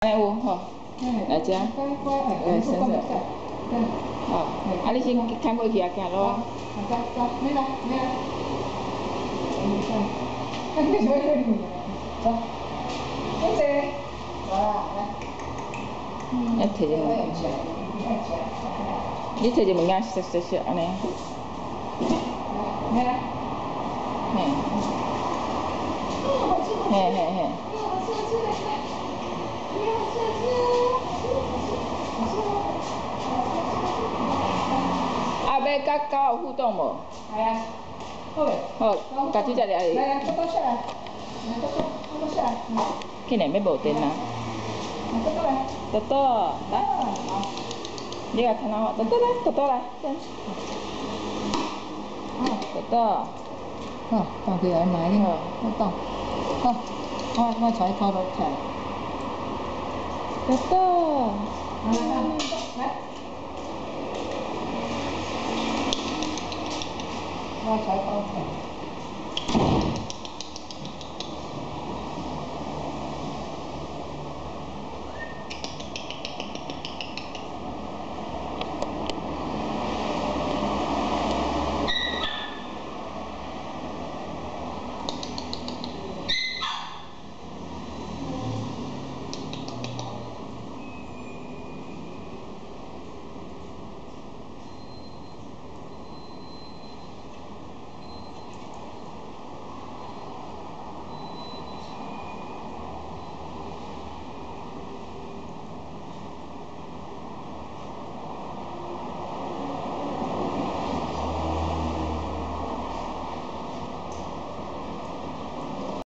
有吼，来遮，先生。哦，啊，你先看过去啊，行路啊。走，没来，没来。走，谢谢。来，来摕一物，你摕一物件熟安尼。来。嘿。嘿嘿嘿。啊，要甲狗有互动无？系啊。好嘞。好，家姐在里。来，多多下来。多下来。今日要无电啊。多多来。多多，来。好。你甲看哪？多多来，多多来，先。多多。好，放起来买呢。好，放。好，我才拖落起来。多多。来。我才拖起来。